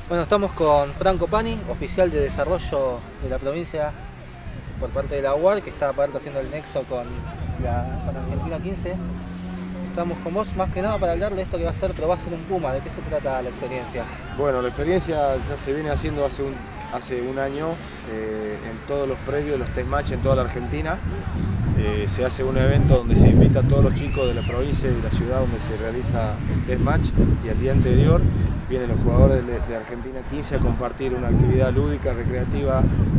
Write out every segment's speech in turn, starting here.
Bueno, estamos con Franco Pani, oficial de desarrollo de la provincia por parte de la UAR, que está aparte haciendo el nexo con Argentina 15. Estamos con vos más que nada para hablar de esto que va a ser probar ser un Puma. ¿De qué se trata la experiencia? Bueno, la experiencia ya se viene haciendo hace un año en todos los previos, los test match en toda la Argentina. Se hace un evento donde se invita a todos los chicos de la provincia y de la ciudad donde se realiza el test match, y al día anterior vienen los jugadores de Argentina 15 a compartir una actividad lúdica, recreativa y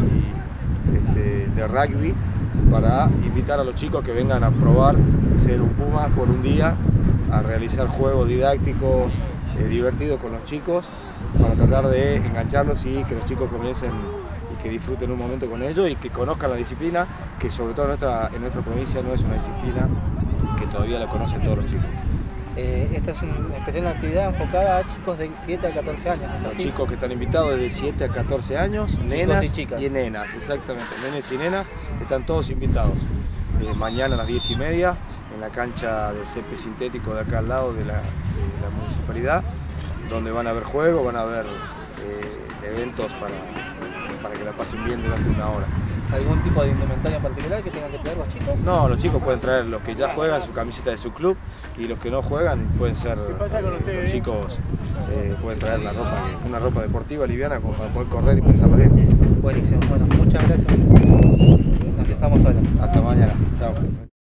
de rugby, para invitar a los chicos que vengan a probar ser un Puma por un día, a realizar juegos didácticos divertidos con los chicos, para tratar de engancharlos y que los chicos comiencen y que disfruten un momento con ellos y que conozcan la disciplina, que sobre todo en nuestra provincia no es una disciplina que todavía la conocen todos los chicos. Esta es una especial actividad enfocada a chicos de 7 a 14 años. Los chicos que están invitados de 7 a 14 años, nenas y nenas, exactamente, nenes y nenas, están todos invitados. Mañana a las 10:30 en la cancha de césped sintético de acá al lado de la municipalidad, donde van a haber juegos, van a haber eventos para que la pasen bien durante una hora. ¿Algún tipo de indumentaria en particular que tengan que traer los chicos? No, los chicos pueden traer los que ya juegan, su camiseta de su club, y los que no juegan pueden ser, los chicos pueden traer una ropa deportiva liviana como para poder correr y pasarla bien. Buenísimo, bueno, muchas gracias. Nos estamos hablando. Hasta mañana, chao.